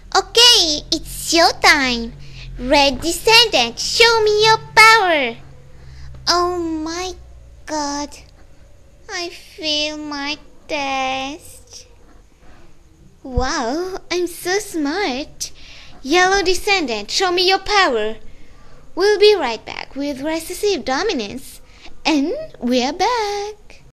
Okay, it's showtime. Red Descendant, show me your power. Oh my god. I fail my test. Wow, I'm so smart. Yellow Descendant, show me your power. We'll be right back with Recessive Dominance. And we're back.